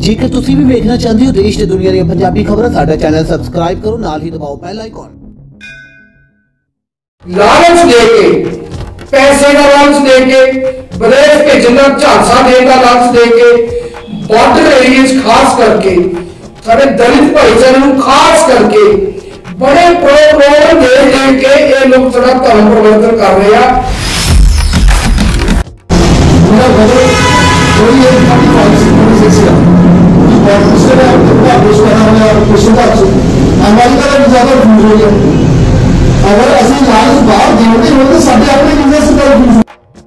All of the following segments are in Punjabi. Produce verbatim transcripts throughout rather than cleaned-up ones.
जेकर तुसी भी देखना चाहते हो देश ते दुनिया दी पंजाबी खबरां, साडा चैनल सबसक्राइब करो, नाल ही दबाओ बेल आइकन। लालच देके, पैसे का लालच देके, विदेश भेजने का झांसा देने का लालच देके, बॉर्डर एरिया खास करके सारे दलित भाईचारे को खास करके बड़े प्रोग्राम दे दे के ये लोग थोड़ा धर्म परिवर्तन कर रहे हैं। अमेरिका का ज्यादा यूज हो गया। अगर असं लालच बाहर देखते हो तो साढ़े अपने बिजनेस का यूज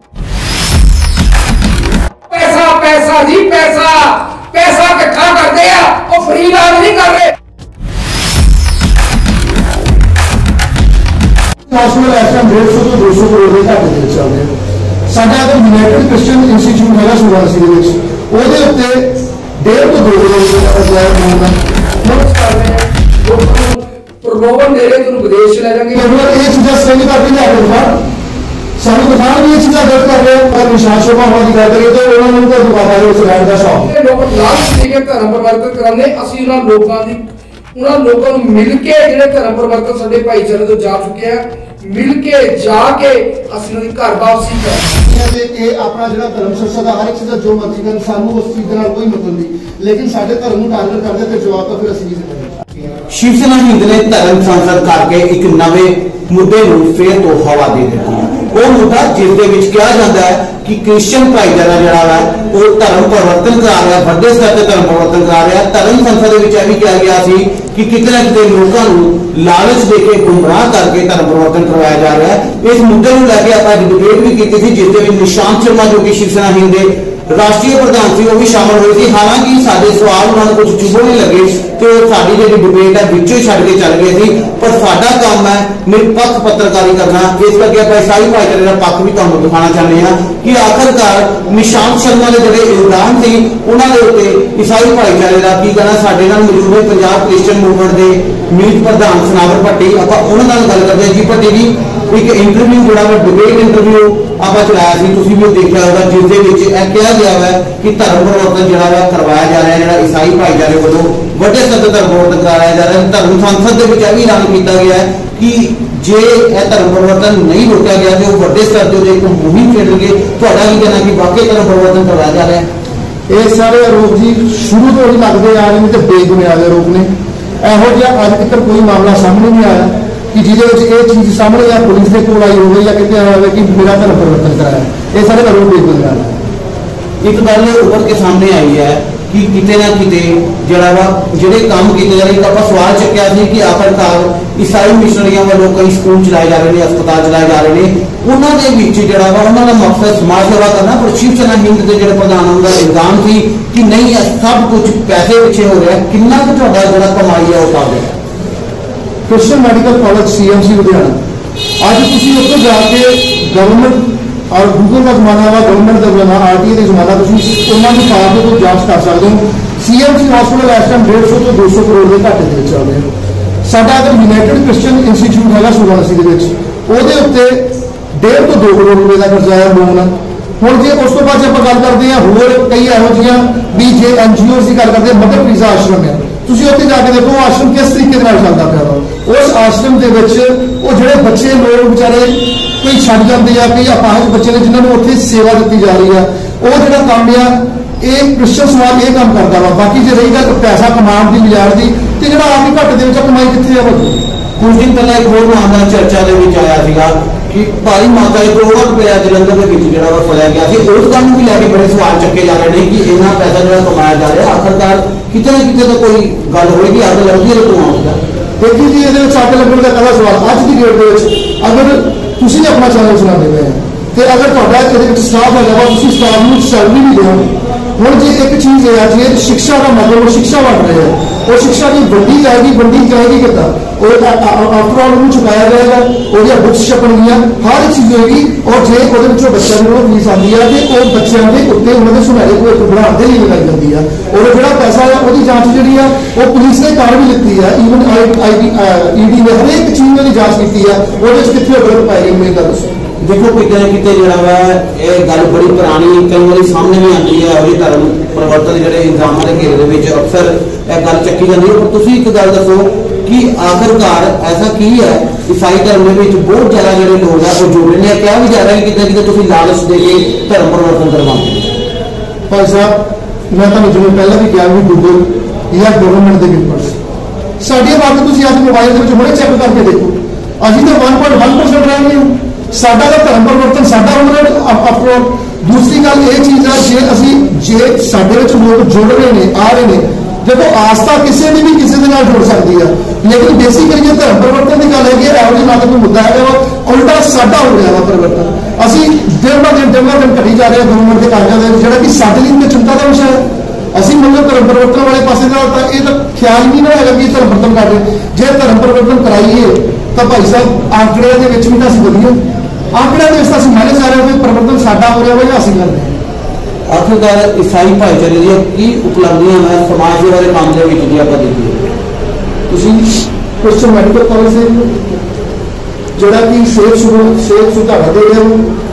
पैसा पैसा जी पैसा पैसा इकट्ठा करते हैं और फ्री इलाज नहीं कर रहे। हॉस्पिटल ऐसा डेढ़ सौ तो दो सौ करोड़ के घाटे दे चल रहे साडा अगर यूनाइटेड क्रिश्चियन इंस्टीट्यूट है सुरासी के उत्ते डेढ़ तो दो करोड़ कर रहे हैं प्रलोभन दे रहे तुम विदेश चले जाएंगे। ये चीजें सही करके जाकर बाहर सानू दिखाने भी ये चीजें गलत कर रहे हैं। अगर निशान शोभा की गल करिए तो उन्होंने उनको दुकानदार उस लैंड का शौक ये लोग लालच देके धर्म परिवर्तन कराने असि उन्हां लोकां दी उन्हां लोकां नूं मिल के जिहड़े धर्म परिवर्तन साडे भाईचारे तो जा चुके हैं मिल के जाके असि उन्हां दी घर वापसी कर ये अपना जिहड़ा धर्म संस्था दा हर एक चीज जो मर्जी करन सानू उस चीज नाल कोई मतलब नहीं, लेकिन साडे धर्म नूं टारगेट करदे ते जवाब तो फिर असि ही शिवसेना हिंद ने धर्म संसद करके एक नवे मुद्दे नूं फिर तो हवा दे दी है। वो मुद्दा जिस दे विच कहा जाता है कि क्रिश्चियन भाईचारा जिहड़ा है वो धर्म परिवर्तन करा रहा, वड्डे स्तर ते धर्म परिवर्तन करा रहा। धर्म संसद विच यह भी कहा गया सी कि किते ना किते लोकां नूं लालच देके गुमराह करके धर्म परिवर्तन करवाया जा रहा है। इस मुद्दे नूं लैके आपां डिबेट भी की थी जिस दे विच निशांत शर्मा जो कि शिवसेना हिंद दे राष्ट्रीय प्रधान सी वो भी शामिल हुए थे। हालांकि साडे सवाल उन्होंने कुछ चुभो नहीं लगे तो साडी जी डिबेट है विचों ही छड्ड के चल गए थे। पर साडा काम है निरपक्ष पत्रकारी करना, इस करके आप ईसाई भाईचारे का पक्ष भी तुहानूं दिखाना चाहते हैं कि आखिरकार निशांत शर्मा के जोड़े इल्जाम थे उन्होंने उत्ते ईसाई भाईचारे का की कहना। साडे नाल मौजूद है पंजाब क्रिश्चियन मूवमेंट के मीत प्रधान सनावर भट्टी, आपां उन्हां नाल गल करदे जी। भट्टी जी एक इंटरव्यू जोड़ा वा डिबेट इंटरव्यू आपां चलाया सी, तुसीं भी देखिया होगा, जिस दे विच इह कहा गया है कि धर्म परिवर्तन जिहड़ा वा करवाया जा रहा है, जिहड़ा ईसाई भाईचारे वालों वड्डे स्तर ते धर्म परिवर्तन कराया जा रहा है। धर्म संसद दे विच इह भी ऐलान किया गया है कि जे यह धर्म परिवर्तन नहीं रोका गया तो वड्डे स्तर ते एक मुहिम छेड़णगे। तुहाडा की कहना कि वाकई धर्म परिवर्तन करवाया जा रहा है? ये सारे आरोप जी शुरू तो ही लगते आ रहे हैं तो बेबुनियाद आरोप ने। इहो जिहा अज तक कोई मामला सामने नहीं आया कि जिहदे चीज सामने या पुलिस के कोल आई हो या कितने आया कि मेरा धर्म परिवर्तन कराया। ये सारे आरोप बेबुनियाद है। एक गल उभर के सामने आई है कि किते ना किते जिहड़ा वा जिहड़े काम कीते जा रहे, आपां सवाल चुक्या सी कि आखिरकार ईसाई मिशनरियां वालों कई स्कूल चलाए जा रहे हैं, अस्पताल चलाए जा रहे हैं, उन्हां दे विच जिहड़ा वा उन्हां दा मकसद समाज सेवा करना। पर शिवसेना हिंद के जिहड़े प्रधान उनका इल्जाम सी कि नहीं सब कुछ पैसे पिछे हो रहा है। कितना कुछ तुहाडा जिहड़ा कमाई है वो पावे Christian medical college C M C Ludhiana अज तुसीं उत्थे जाके गवर्नमेंट और गूगल का जमाना वा गवर्नमेंट का जमाना आर टी आई का जमाना उन्होंने पा के तो जांच कर सकते हो। सी एम सी हॉस्पिटल इस टाइम डेढ़ सौ तो दो सौ करोड़ के घाटे दे चल रहे हैं। साडा अगर यूनाइटेड क्रिश्चियन इंस्टीट्यूट है सुरासी के डेढ़ तो दो करोड़ रुपए का खर्चा है लोन। हम जो उस तो बाद आप गल करते हैं होर कई यहो जी भी जे एन जी ओ की गल करते हैं मदर टेरेसा आश्रम है, तुसीं उत्थे जाके देखो आश्रम किस तरीके चलता पाया। उस आश्रम के जोड़े बच्चे लोग बेचारे कोई छड़ जाते हैं, कई अपाहज बच्चे ने जिन्होंने उत्थे सेवा दी जा रही है, वो जो काम आ ये क्रिश्चियन समाज ये काम करता वा। बाकी जो रही गल पैसा कमाने की बाजार की तो जो आप ही घट के कमाई कितने है भाई। कुछ दिन पहले एक होर मामला चर्चा के आया सीगा कि भारी मात्रा करोड़ों रुपया जलंधर के जो फड़िया गया ਸੀ, उस काम भी लैके बड़े सवाल चुके जा रहे हैं कि इन्ना पैसा जो कमाया जा रहा है आखिरकार कितने ना कितने तो कोई गल होगी अग लगती है तो आऊँगा। देखिए जी ये अग लगने का पहला सवाल अज की डेट में अगर तुम अपना चैनल चलाते पे हैं तो अगर तुहाडा स्टाफ है तुम स्टाफ में सैलरी भी दो। हम जो एक चीज़ है जी शिक्षा का मतलब वो शिक्षा बन रहे हैं और शिक्षा की वंडी जाएगी वंडी जाएगी कितना और आफ्टर ऑल उन्होंने चुकाया जाएगा और बुक्स छपणगियां हर एक चीज़ होगी। और जे वो बच्चों को फीस आती है तो बच्चों के उत्ते उन्होंने सुनहरे भविख बढ़ाने लिए लगाई जाती है और जो पैसा है वो जांच जी है वो पुलिस ने कार भी ली है। ईवन आई आई ई डी ने हरेक चीज़ की जांच की है वो कितने गलत पाई गई मेरी गल देखो कितने कितने जरा वा ये गल बड़ी पुरानी कई बार सामने भी आती है और धर्म परिवर्तन जो इल्जामों के घेरे में अक्सर यह गल चक्की जाती है। पर तुम एक गल दसो कि आखिरकार ऐसा की है ईसाई धर्म में बहुत ज्यादा जो लोग है वो जुड़े ने क्या भी जा रहा है कि कितने कितने लालच दे के धर्म परिवर्तन करवाते। भाई साहब मैं तो जिम्मे पहले भी कहा भी गूगल या गवर्नमेंट के पेपर्स साडियां बातें तुम आज मोबाइल के हुणे चैक करके देखो अभी तो वन पॉइंट वन परसेंट रह गए हो साडा का धर्म परिवर्तन साडा हो रहा अपना। दूसरी गल ये चीज़ है जे असी जे साडे विच लोग जुड़ रहे हैं आ रहे हैं देखो आस्था किसी ने भी किसी के नाल जुड़ सकती है लेकिन बेसिकली जो धर्म परिवर्तन की गल है एवं ना तो कोई मुद्दा है उल्टा साडा हो रहा है परिवर्तन। असी दिन ब दिन दिन ब दिन घटी जा रहे हैं गवर्नमेंट के कागजां जो कि साडे लिए चिंता का विषय है। असी मतलब धर्म परिवर्तन वाले पासे ये तो ख्याल ही नहीं है कि धर्म परिवर्तन कर रहे जे धर्म परिवर्तन कराइए तो भाई साहब आंकड़े के भी तो असं वधिए आंकड़े के इस माने जा रहे हो परिवर्तन साडा हो रहा है या असं कर रहे हैं। आखिरकार ईसाई भाईचारे की उपलब्धियां मैं समाज के वाले काम के आप देखिए क्रिश्चियन मैडिकल कॉलेज जोड़ा कि सेहत सेहत सुधारा दे रहे हो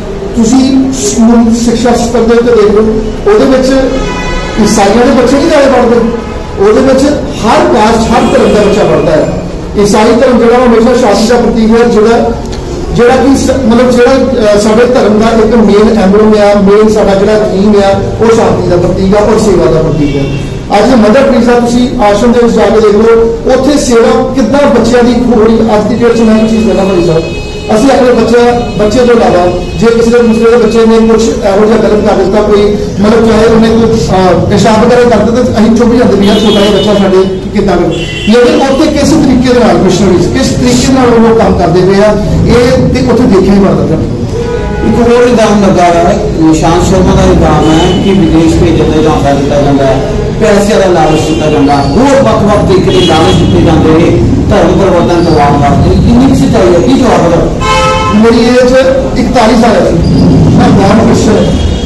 स्कूल शिक्षा स्तर के उत्ते देख लो वो ईसाइयों के बच्चे नहीं ज़्यादा पढ़ते वो हर कास्ट हर धर्म का बच्चा पढ़ता है। ईसाई धर्म जो हमेशा शांति का प्रतीक है जोड़ा जोड़ा कि मतलब जो साढ़े धर्म का एक मेन एम्बलम है मेन साडा जो थीम है वो शांति का प्रतीक है और सेवा का प्रतीक है। अज मदर टेरेसा तुम आश्रम के जाके देख लो उत्थे सेवा कितना बच्चों की थोड़ी अज की डेट मैं चीज़ कहना भाई साहब असं अपने बच्चे बच्चे तो इलावा जो किसी दूसरे के बच्चे ने कुछ एहो जहा गलत कर दिता कोई मतलब चाहे उन्हें कोई पेशाब वगैरह करते तो अं चुप जाते भी छोटा जहा बच्चा साढ़े कि लेकिन उत्थे किस तरीके मिशनरीज किस तरीके वो काम करते पे हैं ये उत्थे देखा ही पड़ता। एक होर इल्जाम लगा है निशांत शर्मा का इल्जाम है कि विदेश भेजने का झांसा दिता जाता है पैसे का लालच दिता जाता है होर वक्-वक् तरीके के लालच दिए जाते हैं धर्म परिवर्तन करवाने वास्ते कितनी सच्चाई है की जवाब है। मेरी एज इकतालीस साल है मैं बॉर्न क्रिश्चियन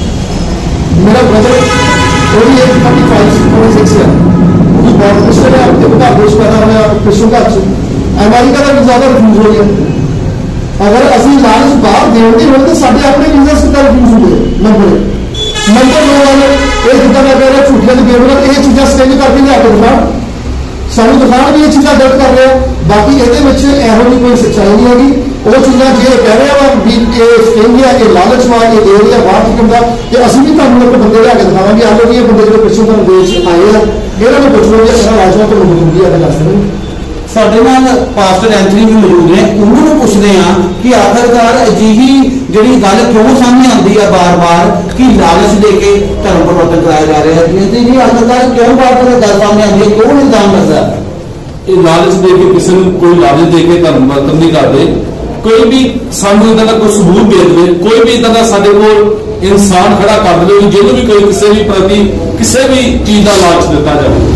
है मेरा ब्रदर वो भी age thirty five forty six है वो भी बॉर्न क्रिश्चियन है अपने घर देश पैदा होया क्रिश्चियन घर से अमेरिका का वीजा का रिफ्यूज हो गया अगर असं लालच बाहर देते हो तो साढ़े अपने वीजा कितना रिफ्यूज होंगे नंबर नंबर दो वाले ये जिदा मैं कह रहा झूठिया के बेवकूफ ये चीज़ा स्टेज करके लिया के दिखा सानू दिखाण भी ये चीज़ा गलत कर रहे हैं बाकी ये एहो जी कोई सच्चाई नहीं हैगी वो चीज़ा जे कह रहे वा भी ये स्टेज है ये लालच वा ये दे रही है बाहर चिकन का तो असं भी तुम लोग बंदे लिया के दिखावे आ लो ये बंदे जो क्रिश्चियन धर्म देश आए हैं इन्होंने पुछ लो इन्होंने राजमा तो मौजूदगी है दस दें साडे नाल पास्टर एंथनी भी मौजूद ने उन्होंने पूछते हैं कि आखिरकार अजिही जिहड़ी गल क्यों सामने आती है बार बार कि लालच दे के धर्म परिवर्तन कराया जा रहा है जी आखिरकार क्यों बार बार गल सामने आती है क्यों इल्जाम लगता है ये लालच दे के किसी को कोई लालच दे के धर्म परिवर्तन नहीं करते कोई भी सानू इदा का कोई सबूत दे दे कोई भी इदा का साडे कोल इंसान खड़ा कर दे जिन्होंने भी कोई किसी भी प्रति किसी भी चीज़ का लालच दिता जाए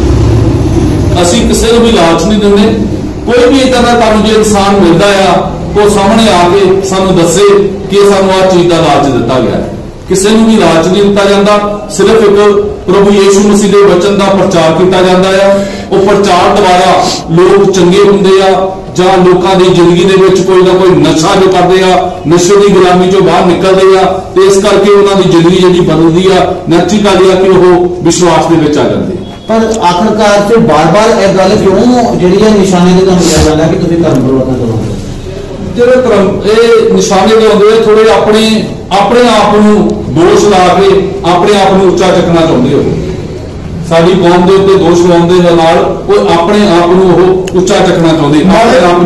असी किसी को भी लालच नहीं देंगे कोई भी इदा का जो इंसान मिलता है वो सामने आके सानू दसे कि सानू आ चीज़ का लालच दिता गया है किसी को भी लालच नहीं दिता जाता सिर्फ एक प्रभु यीशु मसीह के वचन का प्रचार किया जाता है वो प्रचार द्वारा लोग चंगे होंगे आ ਜਾਂ ਲੋਕਾਂ ਦੀ ਜ਼ਿੰਦਗੀ ਦੇ ਵਿੱਚ ਕੋਈ ਨਾ ਕੋਈ ਨਸ਼ਾ ਜੋ ਕਰਦੇ ਆ ਨਸ਼ੇ ਦੀ ਗੁਲਾਮੀ ਚੋਂ ਬਾਹਰ ਨਿਕਲਦੇ ਆ ਤੇ ਇਸ ਕਰਕੇ ਉਹਨਾਂ ਦੀ ਜ਼ਿੰਦਗੀ ਜਿਹੜੀ ਬਦਲਦੀ ਆ ਨੈਚੁਰਲੀ ਆ ਕਿ ਉਹ ਵਿਸ਼ਵਾਸ ਦੇ ਵਿੱਚ ਆ ਜਾਂਦੇ ਪਰ ਆਖਰਕਾਰ ਤੇ ਬਾਰ-ਬਾਰ ਇਹ ਗੱਲ ਕਿਉਂ ਜਿਹੜੀ ਹੈ ਨਿਸ਼ਾਨੇ ਦੇ ਤੁਹਾਨੂੰ ਕਿਹਾ ਜਾਂਦਾ ਕਿ ਤੁਸੀਂ ਧਰਮ परिवर्तन ਕਰੋਗੇ ਜਿਹੜੇ ਧਰਮ ਇਹ ਨਿਸ਼ਾਨੇ ਦੇ ਹੁੰਦੇ ਥੋੜੇ ਆਪਣੇ ਆਪਣੇ ਆਪ ਨੂੰ ਦੋਸ਼ ਲਾ ਕੇ ਆਪਣੇ ਆਪ ਨੂੰ ਉੱਚਾ ਚੱਕਣਾ ਚਾਹੁੰਦੇ ਹੋ साड़ी कौम के उत्ते दोष लाने के नाल वो अपने आप को उच्चा चकना चाहते अपने आप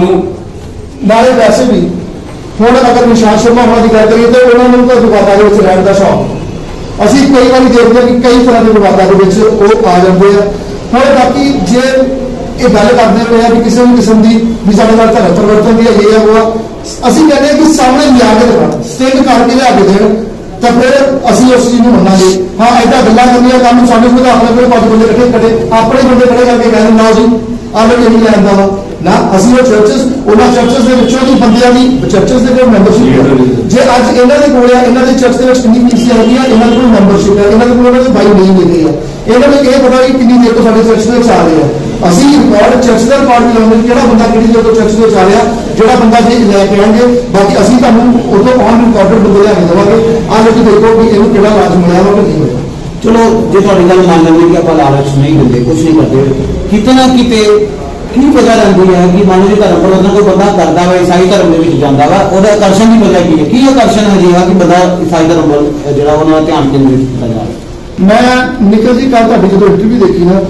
नाले वैसे भी हुण अगर निशांत शर्मा होना की गल करिए तो उन्होंने तो विवादा के रहने का शौक असीं कई बार देखते हैं कि कई तरह के विवादा के आ जाते हैं हुण बाकी जे ये गल करते पे भी किसी भी किस्म की भी साढ़े नाल धर्म परिवर्तन की ये है वो असीं कहते हैं कि सामने लिया के देना स्टेज करके लिया के देन तो फिर असं उस चीज़ को मनांगे हाँ इदा गल्लां करनियां काम सामने खुद अपने कोल पांच बंदे इकट्ठे कटे अपने बंदे खड़े करके कहते ना जी आलो नहीं लैंदा वा ना असं वो चर्चेस उन्होंने चर्चेस के विचों की बंदियां की चर्चेस के मैंबरशिप जे अज इन्हों के कोल इन्हों के चर्च के कितनी फीस आती है इन्होंने को मैंबरशिप है इन्होंने को भाई नहीं मिल रही है ਇਹਨਾਂ ਨੂੰ ਇਹ ਪਤਾ ਕਿ ਕਿੰਨੀ ਦੇਰ ਤੋਂ ਸਾਡੇ ਚਰਚ ਦੇ ਵਿੱਚ ਆ ਰਹੇ ਆ। ਅਸੀਂ ਰਿਕਾਰਡ ਚਰਚ ਦਾ ਰਿਕਾਰਡ ਵੀ ਲਾਉਂਦੇ ਕਿਹੜਾ ਬੰਦਾ ਕਿਹੜੀ ਦੇਰ ਤੋਂ ਚਰਚ ਦੇ ਵਿੱਚ ਆ ਰਿਹਾ, ਜਿਹੜਾ ਬੰਦਾ ਜੇ ਲੈ ਕੇ ਆਉਣਗੇ। ਬਾਕੀ ਅਸੀਂ ਤੁਹਾਨੂੰ ਉਦੋਂ ਔਨ ਰਿਕਾਰਡਡ ਬੰਦੇ ਲਿਆ ਕੇ ਦੇਵਾਂਗੇ। ਆਹ ਲੋਕ ਦੇਖੋ ਕਿ ਇਹਨੂੰ ਕਿਹੜਾ ਲਾਜ ਮਿਲਿਆ ਵਾ ਕਿ ਨਹੀਂ ਮਿਲਿਆ। ਚਲੋ ਜੇ ਤੁਹਾਡੀ ਗੱਲ ਮੰਨ ਲੈਂਦੇ ਕਿ ਆਪਾਂ ਲਾਲਚ ਨਹੀਂ ਦਿੰਦੇ, ਕੁਛ ਨਹੀਂ ਕਰਦੇ, ਕਿਤੇ ਨਾ ਕਿਤੇ ਕੀ ਵਜ੍ਹਾ ਰਹਿੰਦੀ ਹੈ ਕਿ ਮੰਨ ਲਓ ਧਰਮ ਪਰਿਵਰਤਨ ਕੋਈ ਬੰਦਾ ਕਰਦਾ ਵਾ, ਈਸਾਈ ਧਰਮ ਦੇ ਵਿੱਚ ਜਾਂਦਾ ਵਾ, ਉਹਦਾ ਆਕਰਸ਼ਣ ਦੀ ਵਜ੍ਹਾ ਕੀ ਹੈ? ਕੀ ਆਕਰਸ਼ਣ ਹੈ ਜਿਹੜਾ ਕਿ ਬੰਦਾ ਈਸਾਈ ਧਰਮ ਵੱਲ ਜਿਹੜਾ ਉਹਨਾਂ ਦਾ ਧਿਆਨ ਕੇਂਦਰਿਤ ਕੀਤਾ ਜਾ ਰਿਹਾ? ਮੈਂ ਨਿਕਲ ਜੀ ਕੱਲ ਤੁਹਾਡੀ ਜਦੋਂ ਇੰਟਰਵਿਊ ਦੇਖੀ ਨਾ,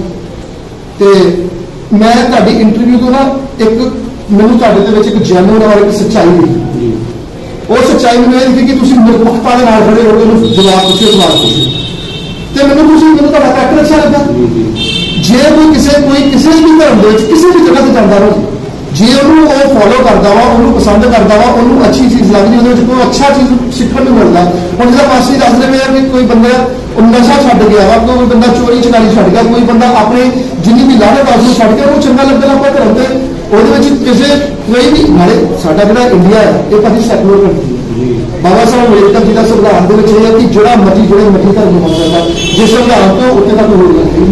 ਤੇ ਮੈਂ ਤੁਹਾਡੀ ਇੰਟਰਵਿਊ ਤੋਂ ਨਾ ਇੱਕ ਮੈਨੂੰ ਤੁਹਾਡੇ ਦੇ ਵਿੱਚ ਇੱਕ ਜੈਨੂਇਨ ਔਰ ਇੱਕ ਸੱਚਾਈ ਦਿਖੀ। ਉਹ ਸੱਚਾਈ ਮੈਨੂੰ ਇਹ ਦਿਖੀ ਕਿ ਤੁਸੀਂ ਨਿਰਪੱਖਤਾ ਦੇ ਨਾਲ ਖੜੇ ਹੋ ਕੇ ਉਹਨੂੰ ਜਵਾਬ ਪੁੱਛੇ ਸਵਾਲ ਪੁੱਛੇ, ਤੇ ਮੈਨੂੰ ਤੁਸੀਂ ਮੈਨੂੰ ਤੁਹਾਡਾ ਕਰੈਕਟਰ ਅੱਛਾ ਲੱਗਾ। ਜੇ ਕੋਈ ਕਿਸੇ ਕੋਈ ਕਿਸੇ ਵੀ ਧਰਮ ਦੇ ਵਿੱਚ ਕਿਸੇ ਵੀ ਜਗ੍ਹਾ ਤੇ ਜਾਂਦਾ ਵਾ, ਜੇ ਉਹਨੂੰ ਉਹ ਫੋਲੋ ਕਰਦਾ ਵਾ, ਉਹਨੂੰ ਪਸੰਦ ਕਰਦਾ ਵਾ, ਉਹਨੂੰ ਅੱਛੀ ਚੀਜ਼ ਲੱਗਦੀ, ਉਹਦੇ ਵਿੱਚ ਕੋਈ ਅੱਛਾ ਚੀਜ਼ ਸਿੱਖਣ ਨੂੰ ਮਿਲਦਾ। ਹੁਣ ਜਿਹੜਾ ਪਾਸੀ ਦੱਸ ਰਹੇ ਆ ਕਿ ਕੋਈ ਬੰਦਾ ਨਸ਼ਾ ਛੱਡ ਗਿਆ ਵਾ, ਕੋਈ ਬੰਦਾ ਚੋਰੀ ਚਕਾਰੀ ਛੱਡ ਗਿਆ, ਕੋਈ ਬੰਦਾ ਆਪਣੇ ਜਿੰਨੀ ਵੀ ਲਾਹਨਤ ਆਸ ਨੂੰ ਛੱਡ ਕੇ ਉਹਨੂੰ ਚੰਗਾ ਲੱਗਣਾ ਆਪਾਂ ਧਰਮ ਤੇ, ਉਹਦੇ ਵਿੱਚ ਕਿਸੇ ਕੋਈ ਵੀ ਨਾਲੇ ਸਾਡਾ ਜਿਹੜਾ ਇੰਡੀਆ ਹੈ ਇਹ ਕਾਫੀ ਸੈਕੂਲਰ ਕੰਟਰੀ ਹੈ। ਬਾਬਾ ਸਾਹਿਬ ਅੰਬੇਡਕਰ ਜੀ ਦਾ ਸੰਵਿਧਾਨ ਦੇ ਵਿੱਚ ਇਹ ਹੈ ਕਿ ਜਿਹੜਾ ਮਰਜ਼ੀ ਜਿਹੜੇ ਮਰਜ਼ੀ ਧਰਮ ਨੂੰ ਮੰਨ ਸਕਦਾ, ਜਿਸ ਸੰਵਿਧਾਨ ਤੋਂ ਉੱਥੇ ਤੱਕ ਹੋ ਜਾਂਦੀ।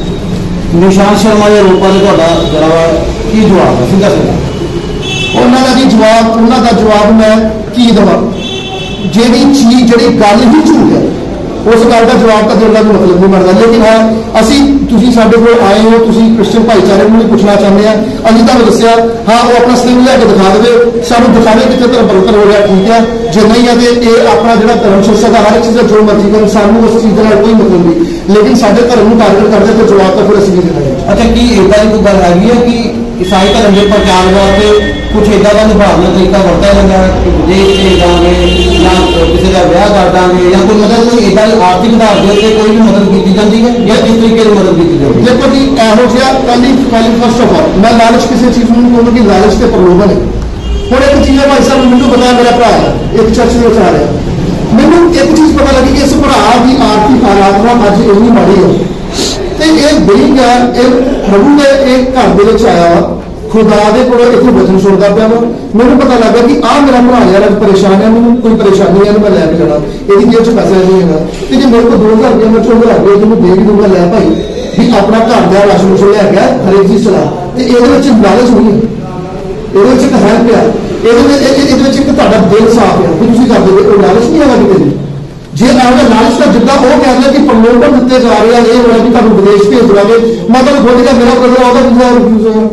ਨਿਸ਼ਾਂਤ ਸ਼ਰਮਾ ਦੇ ਰੂਪਾਂ ਦੇ ਤੁਹਾਡਾ ਜਿਹੜਾ ਵਾ ਕੀ ਜਵਾਬ ਹੈ? ਸਿੱਧਾ ਸਿੱਧਾ ਉਹਨਾਂ ਦਾ ਜੀ ਜਵਾਬ, ਉਹਨਾਂ ਦਾ ਜਵਾਬ ਮੈਂ ਕੀ ਦੇਵਾਂ? ਜਿਹੜੀ ਚੀਜ਼ ਜਿਹੜੀ ਗੱਲ ਹੀ ਝੂਠ ਹੈ ਉਸ ਗੱਲ ਦਾ ਜਵਾਬ ਤਾਂ ਦੇਣ ਦਾ ਕੋਈ ਮਤਲਬ ਨਹੀਂ ਬਣਦਾ। ਲੇਕਿਨ ਹਾਂ ਅਸੀਂ ਤੁਸੀਂ ਸਾਡੇ ਕੋਲ ਆਏ ਹੋ, ਤੁਸੀਂ ਕ੍ਰਿਸਚਨ ਭਾਈਚਾਰੇ ਨੂੰ ਵੀ ਪੁੱਛਣਾ ਚਾਹੁੰਦੇ ਆ। ਅਸੀਂ ਤੁਹਾਨੂੰ ਦੱਸਿਆ ਹਾਂ ਉਹ ਆਪਣਾ ਸਲਿੰਗ ਲੈ ਕੇ ਦਿਖਾ ਦੇਵੇ, ਸਾਨੂੰ ਦਿਖਾਵੇ ਕਿੱਥੇ ਧਰਮ ਪਰਿਵਰਤਨ ਹੋ ਰਿਹਾ, ਠੀਕ ਹੈ। ਜੇ ਨਹੀਂ ਹੈ ਤੇ ਇਹ ਆਪਣਾ ਜਿਹੜਾ ਧਰਮ ਸ਼ਿਕਸ਼ਾ ਦਾ ਹਰ ਚੀਜ਼ ਦਾ ਜੋ ਮਰਜ਼ੀ ਕਰਨ, ਸਾਨੂੰ ਉਸ ਚੀਜ਼ ਦੇ ਨਾਲ ਕੋਈ ਮਤਲਬ ਨਹੀਂ। ਲੇਕਿਨ ਸਾਡੇ ਧਰਮ ਨੂੰ ਟਾਰਗੇਟ ਕਰਦੇ ਤੇ ਜਵਾਬ ਤਾਂ ਫਿਰ ਅਸੀਂ ਵੀ ਦੇਣਾ ਹੈ। ਅੱਛਾ, ਕੀ ਇਦਾਂ ਦੀ ਕੋਈ ਗੱਲ ਹੈਗੀ ਹੈ ਕਿ ਈਸਾਈ ਧਰਮ ਦੇ ਪ੍ਰਚਾਰ ਵਾਸਤੇ ਕੁਛ ਇਦਾਂ ਦਾ ਨਿਭਾਵਨਾ ਤਰੀਕਾ ਵਰਤਿਆ ਜਾਂਦਾ ਹੈ ਕਿ ਵਿਦੇਸ਼ ਭੇਜ ਦਾਂਗੇ ਜਾਂ ਕਿਸੇ ਦਾ ਵਿਆਹ ਕਰ ਦਾਂਗੇ ਜਾਂ ਕੋਈ ਮਤਲਬ ਕੋਈ ਇਦਾਂ ਦੀ ਆਰਥਿਕ ਆਧਾਰ ਦੇ ਉੱਤੇ ਕੋਈ ਵੀ ਮਦਦ ਕੀਤੀ ਜਾਂਦੀ ਹੈ ਜਾਂ ਕਿਸ ਤਰੀਕੇ ਦੀ ਮਦਦ ਕੀਤੀ ਜਾਂਦੀ ਹੈ? ਦੇਖੋ ਜੀ ਇਹੋ ਜਿਹਾ ਪਹਿਲੀ ਪਹਿਲੀ ਫਸਟ ਆਫ ਆਲ ਮੈਂ ਲਾਲਚ ਕਿਸੇ ਚੀਜ਼ ਨੂੰ ਨਹੀਂ ਕਹੂੰਗਾ ਕਿ ਲਾਲਚ ਤੇ ਪ੍ਰਲੋਭਨ ਹੈ। ਹੁਣ ਇੱਕ ਚੀਜ਼ ਹੈ ਭਾਈ ਸਾਹਿਬ, ਮੈਨੂੰ ਪਤਾ ਮੇਰਾ ਭਰਾ ਹੈ ਇੱਕ ਚਰਚ ਦੇ ਵਿੱਚ ਆ ਰਿਹਾ, ਮੈਨੂੰ ਇੱਕ ਚੀਜ਼ ਪਤਾ ਲੱਗੀ ਕਿ ਇਸ ਭਰਾ ਦੀ ਆਰਥਿਕ ਹਾਲਾਤ ਨਾਲ ਅੱਜ ਇੰਨੀ ਮਾੜੀ ਹੈ ਤੇ ਇਹ ਬੜੀ ਹੈ, ਇਹ ਪ੍ਰਭੂ ਦੇ ਇਹ ਘਰ ਦੇ ਵਿੱਚ ਆਇਆ ਵਾ, ਖੁਦਾ ਦੇ ਕੋਲ ਇੱਥੇ ਵਚਨ ਸੁਣਦਾ ਪਿਆ ਵਾ। ਮੈਨੂੰ ਪਤਾ ਲੱਗਾ ਕਿ ਆਹ ਮੇਰਾ ਭਰਾ ਯਾਰ ਅੱਜ ਪਰੇਸ਼ਾਨ ਹੈ, ਮੈਨੂੰ ਕੋਈ ਪਰੇਸ਼ਾਨੀ ਹੈ, ਇਹਨੂੰ ਮੈਂ ਲੈ ਕੇ ਜਾਣਾ, ਇਹਦੀ ਜੇਬ 'ਚ ਪੈਸਾ ਨਹੀਂ ਹੈਗਾ ਤੇ ਜੇ ਮੇਰੇ ਕੋਲ ਦੋ ਹਜ਼ਾਰ ਰੁਪਏ ਮੈਂ ਚੋਂ ਲੈ ਕੇ ਤੈਨੂੰ ਦੇ ਵੀ ਦੂੰਗਾ, ਲੈ ਭਾਈ ਵੀ ਆਪਣਾ ਘਰ ਦਾ ਰਾਸ਼ਨ ਰੂਸ਼ਨ ਲੈ ਕੇ ਹਰੇਕ ਚੀਜ਼ ਚਲਾ। ਤੇ ਇਹਦੇ ਵਿੱਚ ਲਾਲਚ ਨਹੀਂ ਹੈ, ਇਹਦੇ ਵਿੱਚ ਇੱਕ ਹੈਲਪ ਆ, ਇਹਦੇ ਵਿੱਚ ਇਹਦੇ ਵਿੱਚ ਇੱਕ ਤੁਹਾਡਾ ਦਿਲ ਸਾਫ਼ ਹੈ ਕਿ ਤੁਸੀਂ ਕਰਦੇ ਹੋ, ਉਹ ਲਾਲਚ ਨਹੀਂ ਹੈਗਾ ਕਿਤੇ। ਜੇ ਆਹ ਲਾਲਚ ਦਾ ਜਿੱਦਾਂ ਉਹ ਕਹਿੰਦੇ ਕਿ ਪ੍ਰਲੋਭਨ ਦਿੱਤੇ ਜਾ ਰਹੇ ਆ, ਇਹ ਹੋਇਆ ਕਿ ਤੁਹਾਨੂੰ ਵਿਦੇਸ਼ ਭੇਜ ਦੇਵਾਂਗੇ, ਮੈਂ ਤੁਹਾਨੂੰ ਖੁਦ ਕਿਹਾ ਮੇਰਾ ਬ੍ਰਦਰ ਉਹਦਾ ਵੀਜ਼ਾ ਰਿਫਿਊਜ਼ ਹੋਇਆ,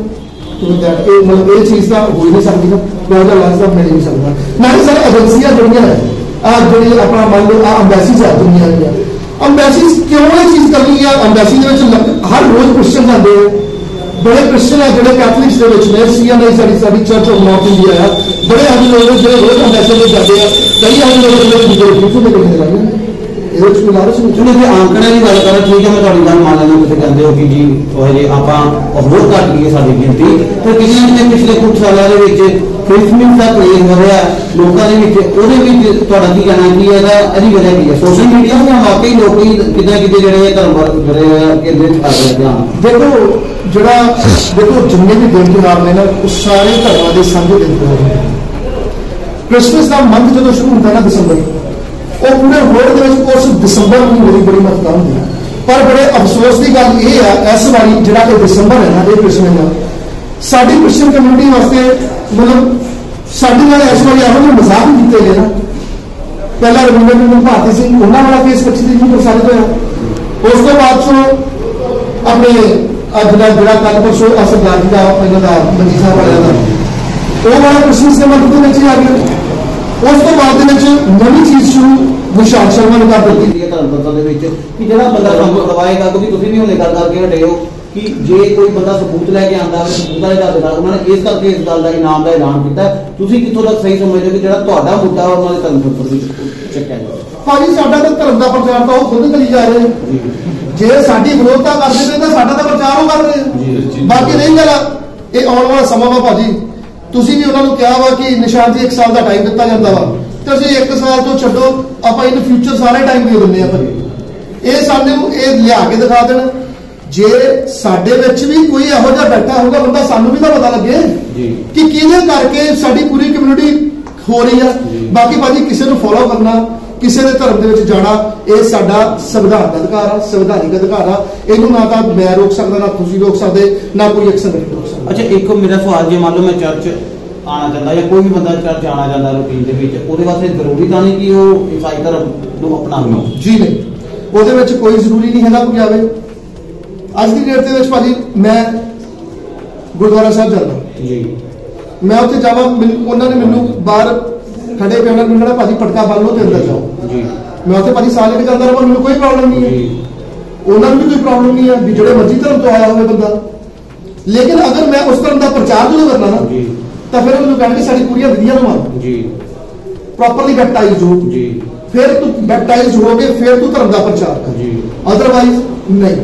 ਇਹ ਮਤਲਬ ਇਹ ਚੀਜ਼ ਤਾਂ ਹੋ ਹੀ ਨਹੀਂ ਸਕਦੀ ਨਾ, ਮੈਂ ਉਹਦਾ ਲਾਲਚ ਤਾਂ ਮਿਲ ਹੀ ਨਹੀਂ ਸਕਦਾ। ਨਾਲੇ ਸਾਰੇ ਏਜੰਸੀਆਂ ਜਿਹੜੀਆਂ ਹੈ ਆ ਜਿਹੜੀ ਆਪਣਾ ਮੰਨ ਲਓ ਆ ਅੰਬੈਸੀਜ਼ ਆ ਦੁਨੀਆ ਦੀਆਂ, ਅੰਬੈਸੀਜ਼ ਕਿਉਂ ਇਹ ਚੀਜ਼ ਕਰਨੀ ਆ? ਅੰਬੈਸੀ ਦੇ ਵਿੱਚ ਹਰ ਰੋਜ਼ ਕ੍ਰਿਸਚਨ ਜਾਂਦੇ ਆ, ਬੜੇ ਕ੍ਰਿਸਚਨ ਆ ਜਿਹੜੇ ਕੈਥਲਿਕਸ ਦੇ ਵਿੱਚ ਨੇ, ਸੀ ਐਨ ਆਈ ਸਾਡੀ ਸਾਡੀ ਚਰਚ ਆਫ ਨਾਰਥ ਇੰਡੀਆ ਆ, ਬੜੇ ਆਦਮੀ ਲੋਕ ਜਿਹੜੇ ਰੋਜ਼ ਅੰਬੈਸੀ ਦੇ ਜਾਂਦੇ ਆ, ਕਈ ਆਦਮੀ ਲੋਕ ਜਿਹੜੇ ਰਿਫਿਊਜ਼ ਦੇ ਕੇ ਜਾਂਦੇ ਆ। ਇਹਦੇ ਵਿੱਚ ਕੋਈ ਲਾਲਚ ਨਹੀਂ। ਚਲੋ ਜੇ ਆਂਕੜੇ ਦੀ ਗੱਲ ਕਰਾਂ, ਠੀਕ ਹੈ ਮੈਂ ਤੁਹਾਡੀ ਗੱਲ ਮੰਨ ਲੈਂਦਾ, ਤੁਸੀਂ ਕਹਿੰਦੇ ਹੋ ਕਿ ਜੀ ਉਹ ਜੇ ਆਪਾਂ ਹੋਰ ਘੱਟ ਗਈ ਹੈ ਸਾਡੀ ਗਿਣਤੀ, ਪਰ ਕਿਤੇ ਨਾ ਕਿਤੇ ਪਿਛਲੇ ਕੁਝ ਸਾਲਾਂ ਦੇ ਵਿੱਚ ਕ੍ਰਿਸਮਸ ਦਾ ਕਰੇਜ਼ ਵਧਿਆ ਲੋਕਾਂ ਦੇ ਵਿੱਚ, ਉਹਦੇ ਵਿੱਚ ਤੁਹਾਡਾ ਕੀ ਕਹਿਣਾ ਕਿ ਇਹਦਾ ਇਹਦੀ ਵਜ੍ਹਾ ਕੀ ਹੈ? ਸੋਸ਼ਲ ਮੀਡੀਆ ਜਾਂ ਵਾਕਈ ਲੋਕੀ ਕਿਤੇ ਕਿਤੇ ਜਿਹੜੇ ਧਰਮ ਜਿਹੜੇ ਕੇਂਦਰਿਤ ਕਰ ਰਹੇ ਧਿਆਨ? ਦੇਖੋ ਜਿਹੜਾ ਦੇਖੋ ਜਿੰਨੇ ਵੀ ਦਿਨ ਤਿਉਹਾਰ ਨੇ ਨਾ ਉਹ ਸਾਰੇ ਧਰਮਾਂ ਦੇ ਸਾਂਝੇ ਦਿਨ ਤਿਉਹਾਰ ਨੇ। ਕ੍ਰਿਸਮਸ ਦਾ ਮੰਥ ਜਦੋਂ ਸ਼ੁਰੂ ਹੁੰਦਾ ਨਾ ਦਸੰਬਰ, ਉਹ ਪੂਰੇ ਵਰਲਡ ਦੇ ਵਿੱਚ ਉਸ ਦਸੰਬਰ ਮਹੀਨੇ ਦੀ ਬੜੀ ਮਹੱਤਤਾ ਹੁੰਦੀ ਹੈ। ਪਰ ਬੜੇ ਅਫਸੋਸ ਦੀ ਗੱਲ ਇਹ ਹੈ ਇਸ ਵਾਰੀ ਜਿਹੜਾ ਇਹ ਦਸੰਬਰ ਹੈ ਨਾ, ਇਹ ਕ੍ਰਿਸਮਸ ਦਾ ਸਾਡੀ ਕ੍ਰਿਸਚਨ ਕਮਿਊਨਿਟੀ ਵਾਸਤੇ ਮਤਲਬ ਸਾਡੇ ਨਾਲ ਇਸ ਵਾਰੀ ਇਹੋ ਜਿਹੇ ਮਜ਼ਾਕ ਕੀਤੇ ਗਏ ਨਾ। ਪਹਿਲਾਂ ਰਵਿੰਦਰ ਨੂੰ ਭਾਰਤੀ ਸਿੰਘ ਉਹਨਾਂ ਵਾਲਾ ਕੇਸ ਪੱਚੀ ਤਰੀਕ ਨੂੰ ਪ੍ਰਸਾਰਿਤ ਹੋਇਆ, ਉਸ ਤੋਂ ਬਾਅਦ ਚੋਂ ਆਪਣੇ ਜਿਹੜਾ ਜਿਹੜਾ ਕੱਲ ਪਰਸੋਂ ਸਰਦਾਰ ਜੀ ਦਾ ਇਹਨਾਂ ਦਾ ਮੰਜੀ ਸਾਹਿਬ ਵਾਲਿਆਂ ਦਾ ਉਹ ਵਾਲਾ ਕ੍ਰਿਸਮਸ ਦੇ ਮੰਥ ਦੇ ਵਿੱਚ ਹੀ ਆ ਗਿਆ। ਉਸ ਤੋਂ ਬਾਅਦ ਦੇ ਵਿੱਚ ਨਵੀਂ ਚੀਜ਼ ਸ਼ੁਰੂ ਨਿਸ਼ਾਂਤ ਸ਼ਰਮਾ ਨੇ ਕਰ ਦਿੱਤੀ ਹੈ ਧਰਮ ਤੱਤਾਂ ਦੇ ਵਿੱਚ ਕਿ ਜਿਹੜਾ ਬੰਦਾ ਕੰਮ ਕਰਵਾਏਗਾ, ਕਿਉਂਕਿ ਤੁਸੀਂ ਵੀ ਹੁਣੇ ਗੱਲ ਕਰਕੇ ਹਟੇ ਹੋ ਕਿ ਜੇ ਕੋਈ ਬੰਦਾ ਸਬੂਤ ਲੈ ਕੇ ਆਉਂਦਾ ਸਬੂਤਾਂ ਦੇ ਆਧਾਰ ਨਾਲ ਉਹਨਾਂ ਨੇ ਇਸ ਕਰਕੇ ਇਸ ਗੱਲ ਦਾ ਇਨਾਮ ਦਾ ਐਲਾਨ ਕੀਤਾ, ਤੁਸੀਂ ਕਿੱਥੋਂ ਤੱਕ ਸਹੀ ਸਮਝਦੇ ਹੋ ਕਿ ਜਿਹੜਾ ਤੁਹਾਡਾ ਮੁੱਦਾ ਉਹਨਾਂ ਦੇ ਧਰਮ ਪੱਤਰ ਵਿੱਚ ਚੱਕਿਆ ਜਾਵੇ? ਭਾਜੀ ਸਾਡਾ ਤਾਂ ਧਰਮ ਦਾ ਪ੍ਰਚਾਰ ਤਾਂ ਉਹ ਖੁਦ ਕਰੀ ਜਾ ਰਹੇ ਨੇ, ਜੇ ਸਾਡੀ ਵਿਰੋਧਤਾ ਕਰਦੇ ਨੇ ਤਾਂ ਸਾਡਾ ਤਾਂ ਪ੍ਰਚਾਰ ਉਹ ਕਰ ਰਹੇ। ਬਾਕੀ ਨਹੀਂ ਗੱਲ ਇਹ ਆਉਣ ਵਾਲਾ ਸਮਾਂ ਵਾ ਭਾਜੀ, ਤੁਸੀਂ ਵੀ ਉਹਨਾਂ ਨੂੰ ਕਿਹਾ ਵਾ ਕਿ ਨਿਸ਼ਾਨ ਜੀ ਇੱਕ ਸਾਲ ਦਾ ਟਾਈਮ ਦਿੱਤਾ ਜਾਂਦਾ ਵਾ ਤੇ ਅਸੀਂ ਇੱਕ ਸਾਲ ਤੋਂ ਛੱਡੋ, ਆਪਾਂ ਇਨ ਫਿਊਚਰ ਸਾਰੇ ਟਾਈਮ ਦੇ ਦਿੰਦੇ ਆ। ਪਰ ਇਹ ਸਾਨੂੰ ਇਹ ਲਿਆ ਕੇ ਦਿਖਾ ਦੇਣ, ਜੇ ਸਾਡੇ ਵਿੱਚ ਵੀ ਕੋਈ ਇਹੋ ਜਿਹਾ ਬੈਠਾ ਹੋਊਗਾ ਬੰਦਾ, ਸਾਨੂੰ ਵੀ ਤਾਂ ਪਤਾ ਲੱਗੇ ਕਿ ਕਿਹਦੇ ਕਰਕੇ ਸਾਡੀ ਪੂਰੀ ਕਮਿਊਨਿਟੀ ਹੋ ਰਹੀ ਆ। ਬਾਕੀ ਭਾਜੀ ਕਿਸੇ ਨੂੰ ਫੋਲੋ ਕਰਨਾ, ਕਿਸੇ ਦੇ ਧਰਮ ਦੇ ਵਿੱਚ ਜਾਣਾ ਇਹ ਸਾਡਾ ਸੰਵਿਧਾਨ ਦਾ ਅਧਿਕਾਰ ਆ, ਸੰਵਿਧਾਨਿਕ ਅਧਿਕਾਰ ਆ। ਇਹਨੂੰ ਨਾ ਤਾਂ ਮੈਂ ਰੋਕ ਸਕਦਾ, ਨਾ ਤੁਸੀਂ ਰੋਕ ਸਕਦੇ, ਨਾ ਕੋਈ ਇੱਕ ਸੰਗਠਨ ਰੋਕ ਸਕਦਾ। ਅੱਛਾ, ਇੱਕ ਮੇਰਾ ਸਵਾਲ, ਜੇ ਮੰਨ ਲਓ ਮੈਂ ਚਰਚ ਆਉਣਾ ਚਾਹੁੰਦਾ ਜਾਂ ਕੋਈ ਵੀ ਬੰਦਾ ਚਰਚ ਆਉਣਾ ਚਾਹੁੰਦਾ ਰੂਟੀਨ ਦੇ ਵਿੱਚ, ਉਹਦੇ ਵਾਸਤੇ ਜ਼ਰੂਰੀ ਤਾਂ ਨਹੀਂ ਕਿ ਉਹ ਈਸਾਈ ਧਰਮ ਨੂੰ ਅਪਣਾਵੇ? ਜੀ ਨਹੀਂ, ਉਹਦੇ ਵਿੱਚ ਕੋਈ ਜ਼ਰੂਰੀ ਨਹੀਂ ਹੈਗਾ ਕੋਈ ਆਵੇ। ਅੱਜ ਦੀ ਡੇਟ ਦੇ ਵਿੱਚ ਭਾਜੀ ਮੈਂ ਗੁਰਦੁਆਰਾ ਸਾਹਿਬ ਜਾਂਦਾ ਜੀ, ਮੈਂ ਉੱਥੇ ਜਾਵਾਂ, ਉਹਨਾਂ ਨੇ ਮੈਨੂੰ ਬਾਹਰ ਖੜੇ ਪਏ ਉਹਨਾਂ ਨੇ ਕਿਹਾ ਭਾਜੀ ਪਟਕਾ ਬੰਨ ਲਓ ਤੇ ਅੰਦਰ ਜਾਓ ਜੀ, ਮੈਂ ਉੱਥੇ ਭਾਜੀ ਸਾਲ ਕੇ ਜਾਂਦਾ ਰਹਾਂ, ਮੈਨੂੰ ਕੋਈ ਪ੍ਰੋਬਲਮ ਨਹੀਂ ਹੈ, ਉਹਨਾਂ ਨੂੰ ਵੀ ਕੋਈ ਪ੍ਰੋਬਲਮ ਨਹੀਂ ਹੈ ਵੀ ਜਿਹੜੇ ਮਰਜ਼ੀ ਧਰਮ ਤੋਂ ਆਇਆ ਹੋਵੇ ਬੰਦਾ। ਲੇਕਿਨ ਅਗਰ ਮੈਂ ਉਸ ਧਰਮ ਦਾ ਪ੍ਰਚਾਰ ਜਦੋਂ ਕਰਨਾ ਨਾ ਤਾਂ ਫਿਰ ਮੈਨੂੰ ਕਹਿਣਗੇ ਸਾਡੀ ਪੂਰੀਆਂ ਵਿਧੀਆਂ ਨੂੰ ਮੰਨ ਜੀ, ਪ੍ਰੋਪਰਲੀ ਬੈਪਟਾਈਜ਼ਡ ਹੋ ਜੀ, ਫਿਰ ਤੂੰ ਬੈਪਟਾਈਜ਼ਡ ਹੋ ਕੇ ਫਿਰ ਤੂੰ ਧਰਮ ਦਾ ਪ੍ਰਚਾਰ ਕਰ ਜੀ, ਅਦਰਵਾਈਜ਼ ਨਹੀਂ।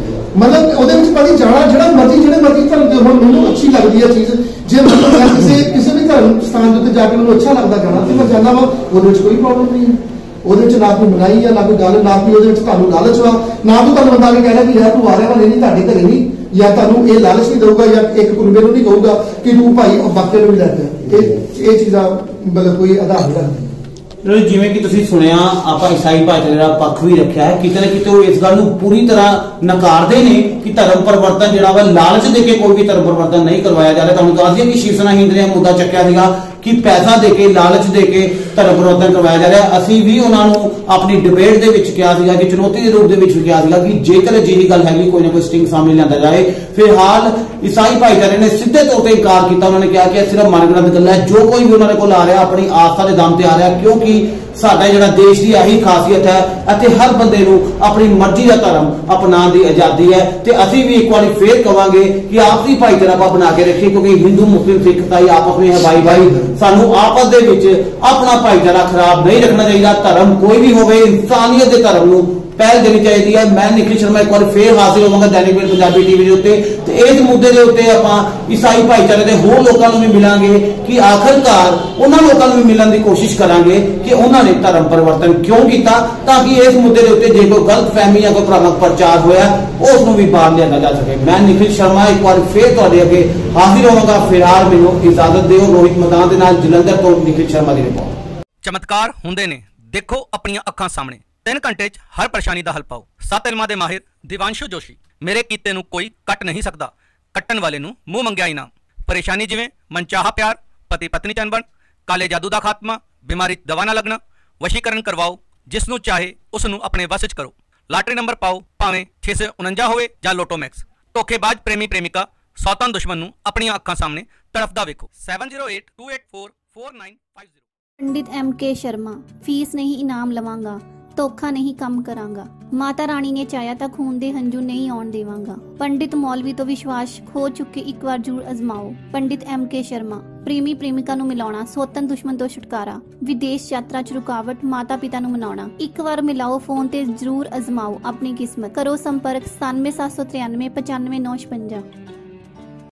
ਮਤਲਬ ਉਹਦੇ ਵਿੱਚ ਭਾਜੀ ਜਾਣਾ ਜਿਹੜਾ ਮਰਜ਼ੀ ਜਿਹੜੇ ਮਰਜ਼ੀ ਧਰਮ ਦੇ ਹੋਣ, ਮੈਨੂੰ ਅੱਛੀ ਲੱਗਦੀ ਹੈ ਚੀਜ਼। ਜੇ ਮਤਲਬ ਮੈਂ ਕਿਸੇ ਕਿਸੇ ਵੀ ਧਰਮ ਸਥਾਨ ਦੇ ਉੱਤੇ ਜਾ ਕੇ ਮੈਨੂੰ ਅੱਛਾ ਲੱਗਦਾ ਜਾਣਾ ਤੇ ਮੈਂ ਜਾਂਦਾ ਵਾ, ਉਹਦੇ ਵਿੱਚ ਕੋਈ ਪ੍ਰੋਬਲਮ ਨਹੀਂ ਹੈ। ਉਹਦੇ ਵਿੱਚ ਨਾ ਕੋਈ ਮਨਾਈ ਆ, ਨਾ ਕੋਈ ਗੱਲ, ਨਾ ਕੋਈ ਉਹਦੇ ਵਿੱਚ ਤੁਹਾਨੂੰ ਲਾਲਚ ਵਾ, ਨਾ ਕੋਈ ਤੁਹਾਨੂੰ ਬੰਦਾ ਆ ਕੇ ਕਹਿਣਾ ਕਿ ਯਾਰ ਤੂੰ ਆ ਰਿਹਾ ਵਾ, ਨਹੀਂ ਤੁਹਾਡੇ ਘਰੇ ਨਹੀਂ, ਜਾਂ ਤੁਹਾਨੂੰ ਇਹ ਲਾਲਚ ਨਹੀਂ ਦਊਗਾ, ਜਾਂ ਇੱਕ ਕੁਨਬੇ ਨੂੰ ਨਹੀਂ ਕਹੂਗਾ ਕਿ ਤੂੰ ਭਾਈ ਬਾਕੀ ਨੂੰ ਵੀ ਲੈ ਜਾ। ਇਹ ਇਹ ਚੀਜ਼ਾਂ ਮਤਲਬ ਕੋਈ ਆਧਾਰ ਨਹੀਂ ਰੱਖਦੀ। ਜਿਵੇਂ ਕਿ ਤੁਸੀਂ ਸੁਣਿਆ, ਆਪਾਂ ਈਸਾਈ ਭਾਈਚਾਰੇ ਦਾ ਪੱਖ ਵੀ ਰੱਖਿਆ ਹੈ, ਕਿਤੇ ਨਾ ਕਿਤੇ ਉਹ ਇਸ ਗੱਲ ਨੂੰ ਪੂਰੀ ਤਰ੍ਹਾਂ ਨਕਾਰਦੇ ਨੇ ਕਿ ਧਰਮ ਪਰਿਵਰਤਨ ਜਿਹੜਾ ਵਾ ਲਾਲਚ ਦੇ ਕੇ ਕੋਈ ਵੀ ਧਰਮ ਪਰਿਵਰਤਨ ਨਹੀਂ ਕਰਵਾਇਆ ਜਾ ਰਿਹਾ। ਤੁਹਾਨੂੰ ਦੱਸ ਦਈਏ ਕਿ ਸ਼ਿਵ ਸੈਨਾ ਹਿੰਦ ਨੇ ਮੁੱਦਾ ਚੱਕਿਆ ਸੀਗਾ ਕਿ ਪੈਸਾ ਦੇ ਕੇ, ਲਾਲਚ ਦੇ ਕੇ ਧਰਮ ਪਰਿਵਰਤਨ ਕਰਵਾਇਆ ਜਾ ਰਿਹਾ। ਅਸੀਂ ਵੀ ਉਹਨਾਂ ਨੂੰ ਆਪਣੀ ਡਿਬੇਟ ਦੇ ਵਿੱਚ ਕਿਹਾ ਸੀਗਾ ਕਿ ਚੁਣੌਤੀ ਦੇ ਰੂਪ ਦੇ ਵਿੱਚ ਵੀ ਕਿਹਾ ਸੀਗਾ ਕਿ ਜੇਕਰ ਅਜਿਹੀ ਗੱਲ ਹੈਗੀ ਕੋਈ ਨਾ ਕੋਈ ਸਟਿੰਗ ਸਾਹਮਣੇ ਲਿਆਂਦਾ ਜਾਏ। ਫਿਲਹਾਲ ਈਸਾਈ ਭਾਈਚਾਰੇ ਨੇ ਸਿੱਧੇ ਤੌਰ ਤੇ ਇਨਕਾਰ ਕੀਤਾ। ਉਹਨਾਂ ਨੇ ਕਿਹਾ ਕਿ ਇਹ ਸਿਰਫ ਮਨਗੜੰਤ ਗੱਲ ਹੈ, ਜੋ ਕੋਈ ਵੀ ਉਹਨਾਂ ਦੇ ਕੋਲ ਆ ਰਿਹਾ ਆਪਣੀ ਆਸਥਾ ਦੇ ਦਮ ਤੇ ਆ ਰਿਹਾ, ਕਿਉਂਕਿ ਸਾਡਾ ਜਿਹੜਾ ਦੇਸ਼ ਦੀ ਇਹੀ ਖਾਸੀਅਤ ਹੈ, ਅਤੇ ਹਰ ਬੰਦੇ ਨੂੰ ਆਪਣੀ ਮਰਜ਼ੀ ਦਾ ਧਰਮ ਅਪਣਾਉਣ ਦੀ ਆਜ਼ਾਦੀ ਹੈ। ਤੇ ਅਸੀਂ ਵੀ ਇੱਕ ਵਾਰੀ ਫੇਰ ਕਵਾਂਗੇ ਕਿ ਆਪਸੀ ਭਾਈਚਾਰਾ ਆਪਾਂ ਬਣਾ ਕੇ ਰੱਖੀਏ, ਕਿਉਂਕਿ ਹਿੰਦੂ ਮੁਸਲਿਮ ਸਿੱਖ ਇਸਾਈ ਆਪਸ ਵਿੱਚ ਹੈ ਭਾਈ ਭਾਈ। ਸਾਨੂੰ ਆਪਸ ਦੇ ਵਿੱਚ ਆਪਣਾ ਭਾਈਚਾਰਾ ਖਰਾਬ ਨਹੀਂ ਰੱਖਣਾ ਚਾਹੀਦਾ। ਧਰਮ ਕੋਈ ਵੀ ਹੋਵੇ, ਇਨਸਾਨੀਅਤ ਦੇ ਧਰਮ ਨੂੰ ਪਹਿਲ ਦੇਣੀ ਚਾਹੀਦੀ ਹੈ। ਮੈਂ ਨਿਖਿਲ ਸ਼ਰਮਾ ਇੱਕ ਵਾਰ ਫੇਰ ਹਾਜ਼ਰ ਹੋਵਾਂਗਾ ਦੈਨਿਕ ਵੇਲ ਪੰਜਾਬੀ ਟੀਵੀ ਦੇ ਉੱਤੇ, ਤੇ ਇਸ ਮੁੱਦੇ ਦੇ ਉੱਤੇ ਆਪਾਂ ਈਸਾਈ ਭਾਈਚਾਰੇ ਦੇ ਹੋਰ ਲੋਕਾਂ ਨੂੰ ਵੀ ਮਿਲਾਂਗੇ ਕਿ ਆਖਰਕਾਰ ਉਹਨਾਂ ਲੋਕਾਂ ਨੂੰ ਵੀ ਮਿਲਣ ਦੀ ਕੋਸ਼ਿਸ਼ ਕਰਾਂਗੇ ਕਿ ਉਹਨਾਂ ਨੇ ਧਰਮ ਪਰਿਵਰਤਨ ਕਿਉਂ ਕੀਤਾ, ਤਾਂ ਕਿ ਇਸ ਮੁੱਦੇ ਦੇ ਉੱਤੇ ਜੇ ਕੋਈ ਗਲਤ ਫਹਿਮੀ ਜਾਂ ਕੋਈ ਭ੍ਰਾਮਕ ਪ੍ਰਚਾਰ ਹੋਇਆ ਉਸ ਨੂੰ ਵੀ ਬਾਹਰ ਲਿਆਂਦਾ ਜਾ ਸਕੇ। ਮੈਂ ਨਿਖਿਲ ਸ਼ਰਮਾ ਇੱਕ ਵਾਰ ਫੇਰ ਤੁਹਾਡੇ ਅੱਗੇ ਹਾਜ਼ਰ ਹੋਵਾਂਗਾ। ਫਿਲਹਾਲ ਮੈਨੂੰ ਇਜਾਜ਼ਤ ਦਿਓ। ਰੋਹਿਤ ਮੈਦਾਨ ਦੇ ਨਾਲ ਜਲੰਧਰ ਤੋਂ ਨਿਖਿਲ ਸ਼ਰਮਾ ਦੀ ਰਿਪੋਰਟ। ਚਮਤਕਾਰ ਹੁੰਦੇ ਨੇ, ਦੇਖੋ ਆਪਣੀਆਂ ਅੱਖਾਂ ਸਾਹਮਣੇ। ਤਿੰਨ ਘੰਟੇ 'ਚ ਹਰ ਪਰੇਸ਼ਾਨੀ ਦਾ ਹੱਲ ਪਾਓ। ਸੱਤ ਇਲਮਾਂ ਦੇ ਮਾਹਿਰ ਦਿਵਾਂਸ਼ੂ ਜੋਸ਼ੀ। ਮੇਰੇ ਕੀਤੇ ਨੂੰ ਕੋਈ ਕੱਟ ਨਹੀਂ ਸਕਦਾ, ਕੱਟਣ ਵਾਲੇ ਨੂੰ ਮੂੰਹ ਮੰਗਿਆ ਇਨਾਮ। ਪਰੇਸ਼ਾਨੀ ਜਿਵੇਂ ਮਨਚਾਹਾ ਪਿਆਰ, ਪਤੀ ਪਤਨੀ ਚ ਅਣਬਣ, ਕਾਲੇ ਜਾਦੂ ਦਾ ਖਾਤਮਾ, ਬਿਮਾਰੀ ਦਵਾ ਨਾ ਲੱਗਣਾ, ਵਸ਼ੀਕਰਨ ਕਰਵਾਓ। ਜਿਸ ਨੂੰ ਚਾਹੇ ਉਸ ਨੂੰ ਆਪਣੇ ਵਸ 'ਚ ਕਰੋ। ਲਾਟਰੀ ਨੰਬਰ ਪਾਓ, ਭਾਵੇਂ ਛੇ ਸੌ ਉਨੰਜਾ ਹੋਵੇ ਜਾਂ ਲੋਟੋ ਮੈਕਸ। ਧੋਖੇਬਾਜ਼ ਪ੍ਰੇਮੀ ਪ੍ਰੇਮਿਕਾ, ਸੌਤਨ ਦੁਸ਼ਮਣ ਨੂੰ ਆਪਣੀਆਂ ਅੱਖਾਂ ਸਾਹਮਣੇ ਤੜਫਦਾ ਵੇਖੋ। Seven zero eight two eight four four nine five zero. Pandit M K Sharma. Fees नहीं इनाम लवांगा, ਧੋਖਾ नहीं कम करांगा। माता रानी ने चाया ਤਾਂ खून ਦੇ ਹੰਝੂ नहीं आउण देवांगा। पंडित मौलवी तो विश्वास खो चुके एक बार जरूर अजमाओ। पंडित एम के शर्मा। प्रेमी प्रेमिका ਨੂੰ ਮਿਲਾਉਣਾ, ਸੌਤਨ ਦੁਸ਼ਮਣ ਤੋਂ ਛੁਟਕਾਰਾ, ਵਿਦੇਸ਼ ਯਾਤਰਾ 'ਚ ਰੁਕਾਵਟ, ਮਾਤਾ ਪਿਤਾ ਨੂੰ ਮਨਾਉਣਾ। ਇੱਕ ਵਾਰ ਮਿਲਾਓ ਫੋਨ ਤੇ ਜ਼ਰੂਰ ਅਜ਼ਮਾਓ ਆਪਣੀ ਕਿਸਮਤ। ਕਰੋ ਸੰਪਰਕ सतानवे सात सौ तिरानवे पचानवे नौ छपंजा।